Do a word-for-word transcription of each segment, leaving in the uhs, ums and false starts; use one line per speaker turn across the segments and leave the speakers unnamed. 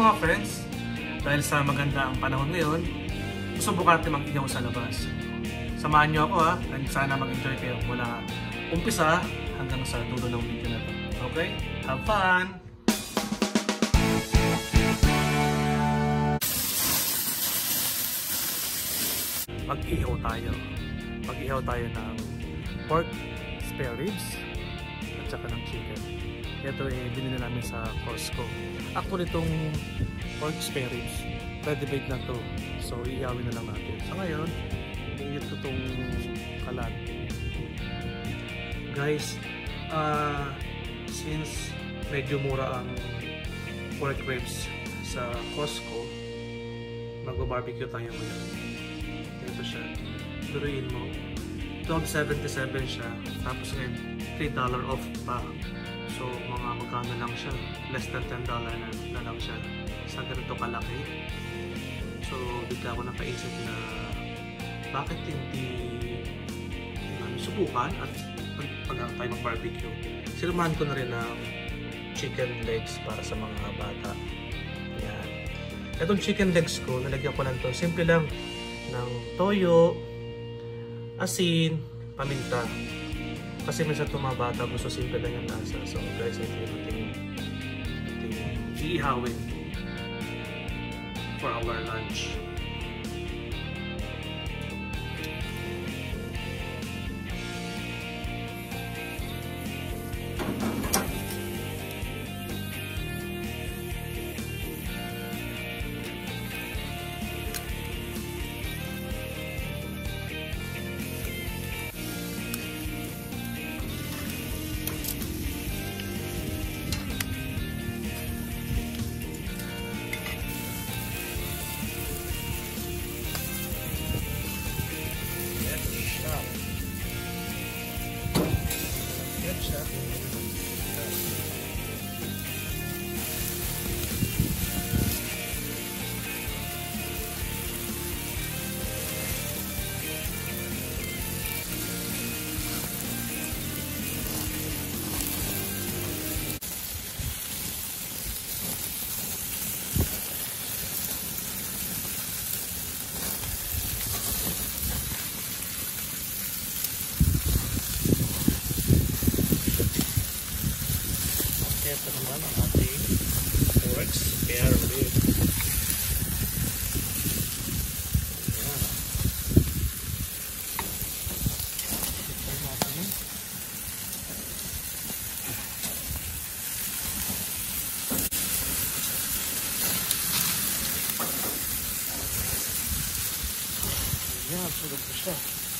mga friends, dahil sa maganda ang panahon ngayon, subukan natin mag-ihaw sa labas. Samahan niyo ako ha, at sana mag-enjoy kayo mula umpisa hanggang sa dulo ng video na to. Okay? Have fun! Mag-ihaw tayo. Mag-ihaw tayo ng pork spare ribs at saka ng chicken. Ito eh, binili namin sa Costco. Actually itong pork spare ribs, ready made na to. So ihawin na lang natin. So ngayon, iinit ko itong kalat. Guys, uh, since medyo mura ang pork ribs sa Costco, mag-barbecue tayo ngayon. Ito siya. Turuin mo. twelve seventy-seven siya. Tapos ngayon, three dollars off pa. So, mga magkano lang siya. Less than ten dollars na, na lang siya. Sa ganito kalaki. So, bigla ako napaisip na bakit hindi um, subukan at pag, pag tayo mag-barbecue. Sinumahan ko na rin ng chicken legs para sa mga bata. Yan. Itong chicken legs ko, nalagyan ko lang to. Simple lang ng toyo, asin, paminta. Kasi minsan itong mga bata gusto simple lang yung lasa. So guys, ito yung ating, ating iihawin for our lunch. Ito naman ang ating pork spare rib. Ayan. Ito natin. Ayan, sulog ko siya.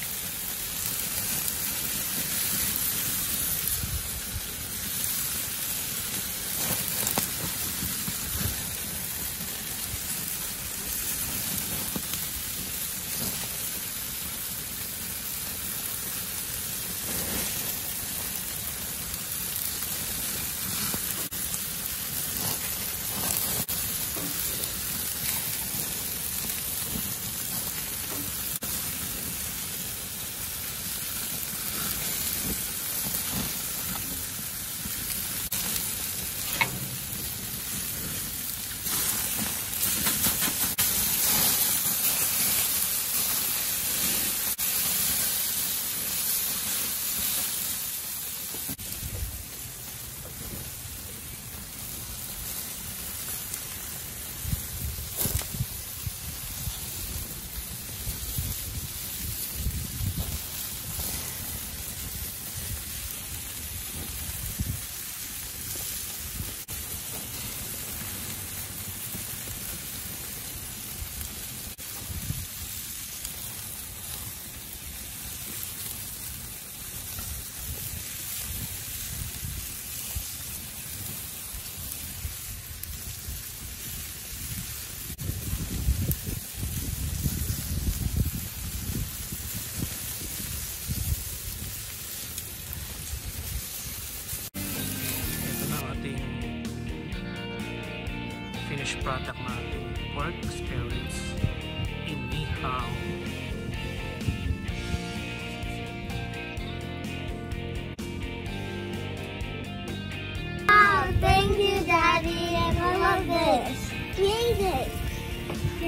finished product natin, pork spare ribs inihaw.
Wow, thank you, Daddy. I love this.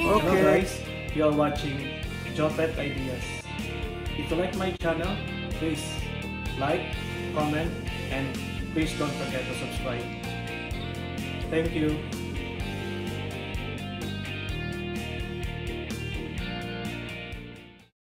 Okay.
Hello guys, you are watching Jopet Ideas. If you like my channel, please like, comment, and please don't forget to subscribe. Thank you.